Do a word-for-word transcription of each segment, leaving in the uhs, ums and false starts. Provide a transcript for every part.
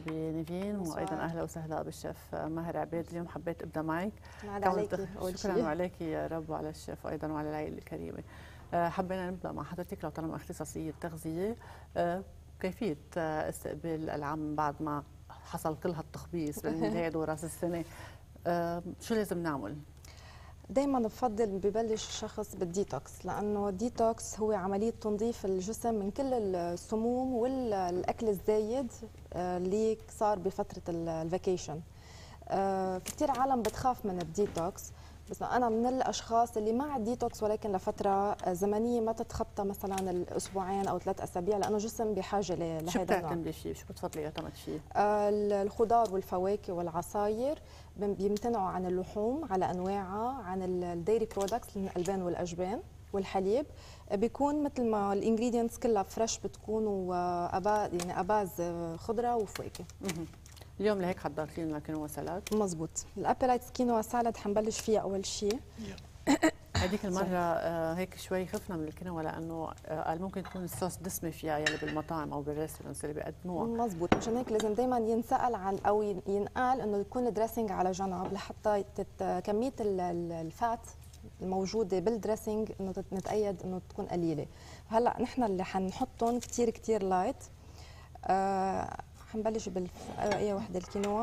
مرحبا نيفين، وايضا اهلا وسهلا بالشيف ماهر عبيد. اليوم حبيت ابدا معك. عليكي شكرا عليكي يا رب وعلى الشيف وايضا وعلى العائله الكريمه. حبينا نبدا مع حضرتك لو طالما اختصاصيه تغذيه، كيفيه استقبال العام من بعد ما حصل كل هالتخبيص بالميلاد وراس السنه، شو لازم نعمل؟ دايما بفضل ببلش الشخص بالديتوكس، لانه الديتوكس هو عمليه تنظيف الجسم من كل السموم والاكل الزايد اللي صار بفتره الفاكيشن. في كثير عالم بتخاف من الديتوكس، بس انا من الاشخاص اللي مع الديتوكس ولكن لفتره زمنيه ما تتخطى مثلا الاسبوعين او ثلاث اسابيع، لانه الجسم بحاجه لهذا شو بتعتمدي فيه؟ شو بتفضلي يعتمد فيه؟ الخضار والفواكه والعصاير بيمتنعوا عن اللحوم على انواعها، عن الديري برودكتس الالبان والاجبان والحليب. بيكون مثل ما الانجريدينتس كلها فريش بتكون، واباز يعني اباز خضره وفواكه. اليوم لهيك حضرت لنا كينوا سلاد. مزبوط. الابيلايتس كينوا سالاد حنبلش فيها اول شيء. هذيك المرة آه هيك شوي خفنا من الكينوا، لأنه آه قال ممكن تكون الصوص دسمة فيها يلي بالمطاعم أو بالريستورانتس اللي بيقدموها. مزبوط، مشان هيك لازم دائما ينسأل عن أو ينقال إنه يكون دريسنج على جنب لحتى كمية الفات الموجودة بالدريسنج إنه نتأيد إنه تكون قليلة. هلا نحن اللي حنحطهم كثير كثير لايت. آه حنبلش بال أي وحدة الكينوا.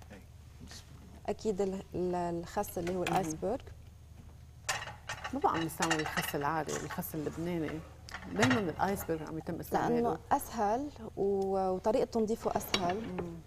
أكيد الخس اللي هو الآيسبرغ. ما بقى عم نستعمل الخس العادي، الخس اللبناني دائما الايسبرغ عم يتم استعماله لانه اسهل وطريقه تنظيفه اسهل.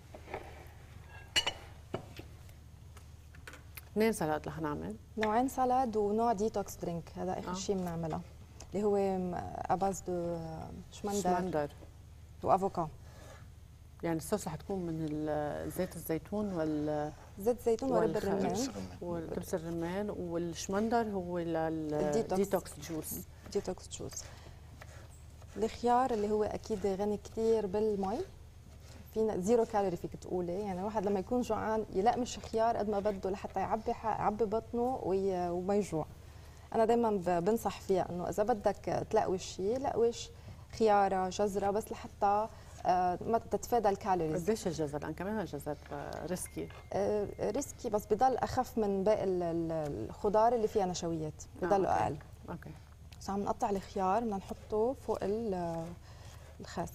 اثنين سلطات رح نعمل، نوعين سلطه ونوع ديتوكس درينك، هذا اخر آه. شيء بنعمله اللي هو اباز دو شمندر شمندر وافوكا. يعني الصوص رح تكون من زيت الزيتون وال زيت الزيتون ورب الرمان ودبس الرمان، والشمندر هو للديتوكس جوس. ديتوكس جوس. الخيار اللي هو اكيد غني كثير بالمي، فينا زيرو كالوري فيك تقولي، يعني الواحد لما يكون جوعان يلقمش خيار قد ما بده لحتى يعبي يعبي بطنه وما يجوع. انا دائما بنصح فيها انه اذا بدك تلقوي شيء لقوش خياره جزره بس لحتى ما تتفادى الكالوريز. قديش الجزر؟ لان كمان الجزر ريسكي. ريسكي بس بضل اخف من باقي الخضار اللي فيها نشويات، بضلوا اقل. اوكي. بس عم نقطع الخيار بدنا نحطه فوق الخس.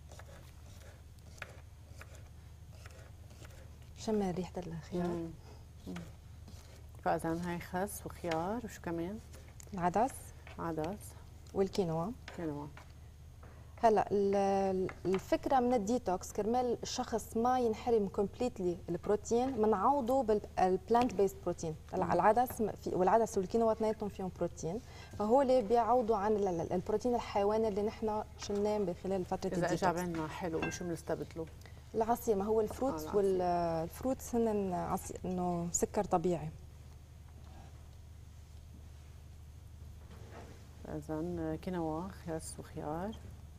شم ريحه الخيار. فاذا هاي خس وخيار وشو كمان؟ العدس. عدس والكينوا. كينوا. هلا الفكره من الديتوكس كرمال الشخص ما ينحرم كومبليتلي البروتين، بنعوضه بالبلانت بيست بروتين. العدس والعدس والكينوا اثنيناتهم فيهم بروتين، فهو اللي بيعوضوا عن البروتين الحيواني اللي نحن شلناه بخلال فتره الديتوكس. اذا اجى عنا حلو شو بنستبدله؟ العصير، ما هو الفروتس آه والفروتس هن عصير انه سكر طبيعي. اذا كينوا خس وخيار.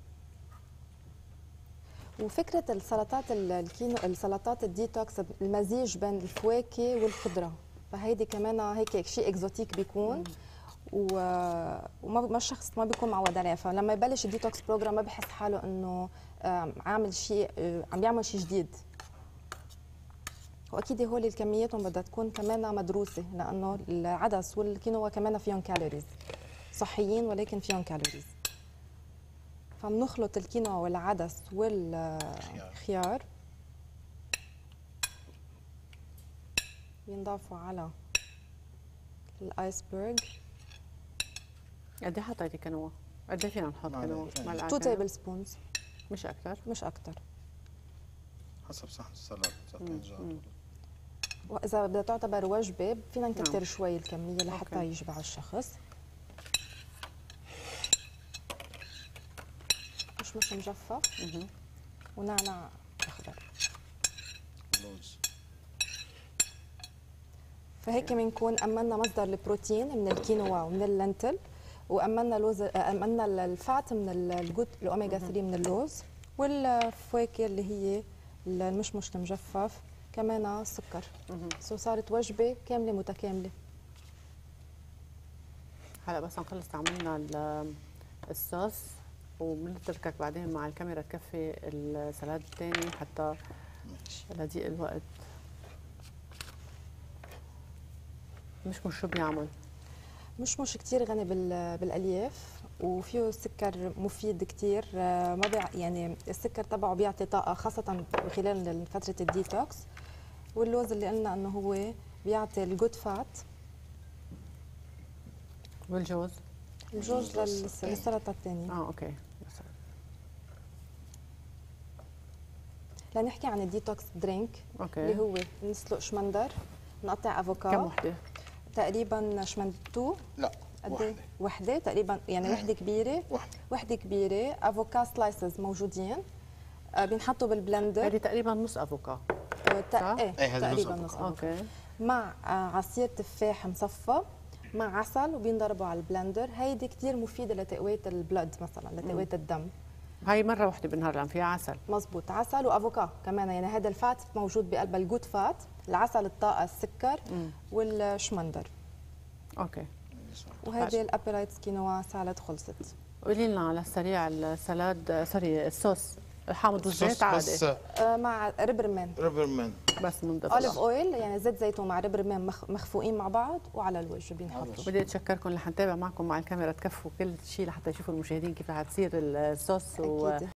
وفكره السلطات الكينو السلطات الديتوكس المزيج بين الفواكه والخضره، فهيدي كمان هيك شيء اكزوتيك بيكون وما ما الشخص ما بيكون معود عليه، فلما يبلش الديتوكس بروجرام ما بحس حاله انه عامل شيء عم بيعمل شيء جديد. واكيد هول الكمياتهم بدها تكون كمان مدروسه، لانه العدس والكينوا كمان فيهم كالوريز صحيين ولكن فيهم كالوريز. فبنخلط الكينوا والعدس والخيار بينضافوا على الايسبرغ. قد ايه حطيتي كينوا؟ قد ايه فينا نحط كينوا؟ اتنين تيبل سبونز، مش اكثر؟ مش اكثر، حسب صحن السلطه اذا كان جاهز. واذا بدها تعتبر وجبه فينا نكتر نعم. شوي الكميه لحتى أوكي. يشبع الشخص. مش مجفف ونعناع اخضر. لوز. فهيك بنكون امنا مصدر البروتين من الكينوا ومن اللنتل، وامنا لوز امنا الفات من الجود الاوميجا ثلاثة من اللوز، والفواكه اللي هي المشمش المجفف كمان سكر. سو صارت وجبه كامله متكامله. هلا بس نخلص عملنا الصوص وبنتركك بعدين مع الكاميرا تكفي السلاد الثاني حتى ماشي. لضيق الوقت. مشمش شو بيعمل؟ مشمش كتير غني بال- بالالياف وفيه سكر مفيد كتير. آه، ما بيع يعني السكر تبعه بيعطي طاقه خاصه خلال فتره الديتوكس. واللوز اللي قلنا انه هو بيعطي الجود فات. والجوز؟ الجوز الجوز للس- للسلطة للسلطه الثانيه. اه اوكي. لنحكي عن الديتوكس درينك اوكي. اللي هو نسلق شمندر، نقطع افوكادو. كم وحده؟ تقريبا شمندتو. لا قد واحدة ايه؟ وحده تقريبا، يعني وحده كبيره. واحدة. وحده كبيره. افوكا سلايسز موجودين، آه، بينحطوا بالبلندر. هذه تقريبا نص افوكا. آه، صح؟ تا- ايه إيه، هذا نص تقريبا نص أفوكادو. افوكا اوكي. مع آه، عصير تفاح مصفى مع عسل وبينضربوا على البلندر. هيدي كتير مفيده لتقويه البلد مثلا، لتقويه الدم. هاي مره وحده بالنهار لان فيها عسل. مزبوط، عسل وافوكا كمان، يعني هذا الفات موجود بقلبها، الجود فات، العسل، الطاقه، السكر والشمندر. اوكي. وهذه الابيلايتس كينوا سالاد خلصت. قولي لنا على السريع السلاد، سوري الصوص، حامض صوص الزيت عادي بس آه، مع ريبرمان، ريبرمان. بس ننضف. اوليف اويل، يعني زيت زيتون مع ريبرمان مخ- مخفوقين مع بعض وعلى الوجه بينحطوا. بدي اتشكركم، رح نتابع معكم مع الكاميرا، تكفوا كل شيء لحتى يشوفوا المشاهدين كيف رح تصير الصوص و... أكيد.